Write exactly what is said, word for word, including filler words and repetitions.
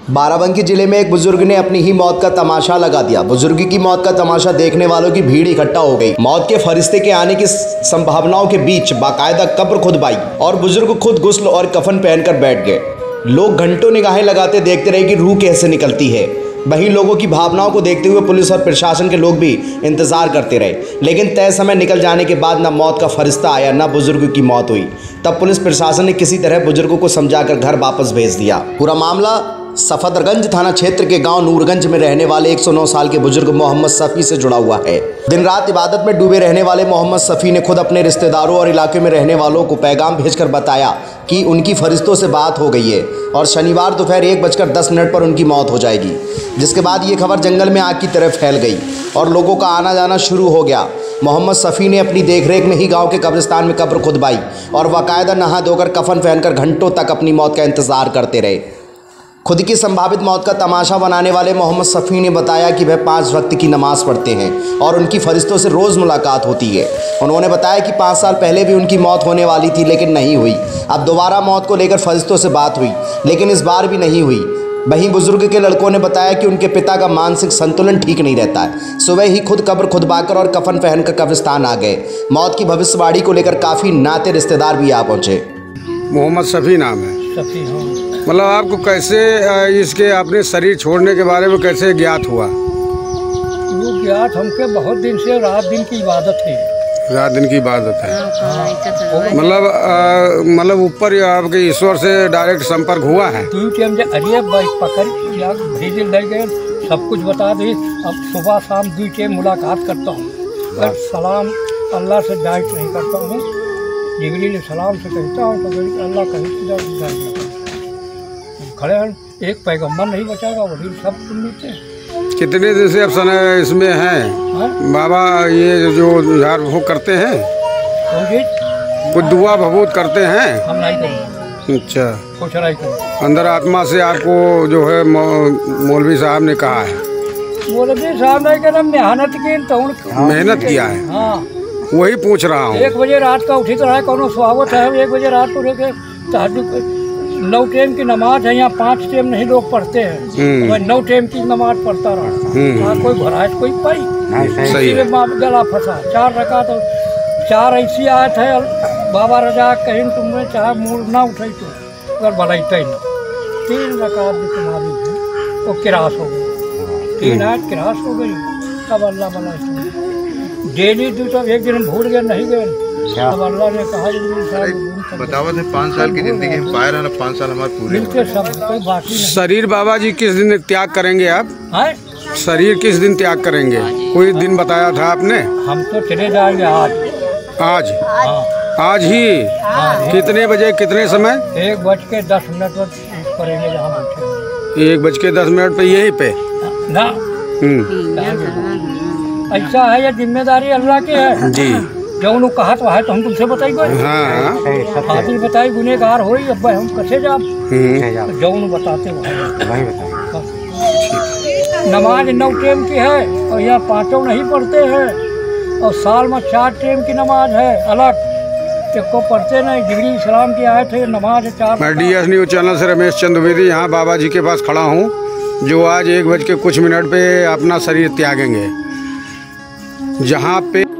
बाराबंकी जिले में एक बुजुर्ग ने अपनी ही मौत का तमाशा लगा दिया। बुजुर्ग की मौत का तमाशा देखने वालों की भीड़ इकट्ठा हो गई। मौत के फरिश्ते के आने की संभावनाओं के बीच बाकायदा कब्र खुदवाई और बुजुर्ग खुद गुस्ल और कफन पहनकर बैठ गए। लोग घंटों निगाहें लगाते देखते रहे कि रूह कैसे निकलती है। वहीं लोगों की भावनाओं को देखते हुए पुलिस और प्रशासन के लोग भी इंतजार करते रहे, लेकिन तय समय निकल जाने के बाद न मौत का फरिश्ता आया न बुजुर्ग की मौत हुई। तब पुलिस प्रशासन ने किसी तरह बुजुर्गों को समझाकर घर वापस भेज दिया। पूरा मामला सफदरगंज थाना क्षेत्र के गांव नूरगंज में रहने वाले एक सौ नौ साल के बुजुर्ग मोहम्मद सफ़ी से जुड़ा हुआ है। दिन रात इबादत में डूबे रहने वाले मोहम्मद सफ़ी ने खुद अपने रिश्तेदारों और इलाके में रहने वालों को पैगाम भेजकर बताया कि उनकी फरिश्तों से बात हो गई है और शनिवार दोपहर एक बजकर दस मिनट पर उनकी मौत हो जाएगी। जिसके बाद ये खबर जंगल में आग की तरह फैल गई और लोगों का आना जाना शुरू हो गया। मोहम्मद सफ़ी ने अपनी देखरेख में ही गांव के कब्रिस्तान में कब्र खुदवाई और बाकायदा नहा धोकर कफन पहनकर घंटों तक अपनी मौत का इंतजार करते रहे। खुद की संभावित मौत का तमाशा बनाने वाले मोहम्मद सफ़ी ने बताया कि वह पाँच वक्त की नमाज़ पढ़ते हैं और उनकी फरिश्तों से रोज़ मुलाकात होती है। उन्होंने बताया कि पाँच साल पहले भी उनकी मौत होने वाली थी लेकिन नहीं हुई। अब दोबारा मौत को लेकर फरिश्तों से बात हुई लेकिन इस बार भी नहीं हुई। वहीं बुजुर्ग के लड़कों ने बताया कि उनके पिता का मानसिक संतुलन ठीक नहीं रहता है। सुबह ही खुद कब्र खुदवाकर और कफन पहनकर कब्रिस्तान आ गए। मौत की भविष्यवाणी को लेकर काफ़ी नाते रिश्तेदार भी आ पहुँचे। मोहम्मद सफ़ी नाम है। सफ़ी हाँ। मतलब आपको कैसे इसके अपने शरीर छोड़ने के बारे में कैसे ज्ञात हुआ? वो ज्ञात हमके बहुत दिन से रात दिन की इबादत है। रात दिन की इबादत है। मतलब मतलब ऊपर आपके ईश्वर से डायरेक्ट संपर्क हुआ है? अरे पकड़ या भेजे ले गए, सब कुछ बता दे। अब सुबह शाम दो टाइम मुलाकात करता हूँ, पर सलाम अल्लाह से डायरेक्ट नहीं करता हूँ। जिब्रील सलाम से कहता हूँ तो अल्लाह कहीं खड़े हैं। एक पैगम्बर नहीं बचाएगा, वही सब सुन लेते हैं। कितने दिन से अब समय इसमें हैं? हाँ? बाबा ये जो झाड़ फूँक करते हैं, कुछ दुआ भबूत करते हैं? हम नहीं करेंगे। अच्छा, कुछ नहीं करेंगे। अंदर आत्मा से आपको जो है मौलवी साहब ने कहा है? मौलवी साहब ने कहा मेहनत की तो मेहनत किया है। हाँ, वही पूछ रहा हूँ। एक बजे रात का उठी तो रहा कौन स्वागत है। एक बजे रात को तहज्जुद नौ टाइम की नमाज है। यहाँ पाँच टाइम नहीं लोग पढ़ते हैं, मैं नौ टाइम की नमाज पढ़ता रहा। कोई भराइश कोई पाई सही में माँ गला फंसा। चार रकात तो चार ऐसी आयत है बाबा रजा कहीं तुमने चाहे मूड ना उठाई तो अगर भलाइता ही ना। तीन रकात भी तुम्हारी है तो किरास हो गई। तीन आयत किरास हो गई। तब अल्लाह भला डेली दो तो एक दिन भूल गए नहीं गए। अब अल्लाह ने कहा बतावत है पाँच साल की जिंदगी हम पाए रहे ना, पाँच साल हमारे पूरे सब कोई बाकी नहीं। शरीर बाबा जी किस दिन त्याग करेंगे आप? है? शरीर किस दिन त्याग करेंगे? कोई दिन बताया था आपने? हम तो चले जाएंगे आज। आज? हाँ। आज ही? हाँ। कितने बजे कितने समय? एक बज के दस मिनट पर करेंगे जहाँ बैठे। एक बज के दस मिनट पे यहीं पे ना? ऐसा है, ये जिम्मेदारी अल्लाह की है जी। जो उन्होंने कहा तो है तो हम तुमसे बताइए। हाँ, फातिल बताई गुनेगार हो अब हम कैसे जा जो उन्होंने बताते वही नमाज नौ टाइम की है और यहाँ पाँचों नहीं पढ़ते हैं और साल में चार टाइम की नमाज है अलग, को पढ़ते नहीं। जिब्रील सलाम की आयत है, नमाज है चार। मैं डी एस न्यूज चैनल से रमेश चंद्रवेदी यहाँ बाबा जी के पास खड़ा हूँ जो आज एक बज के कुछ मिनट पे अपना शरीर त्यागेंगे, जहाँ पे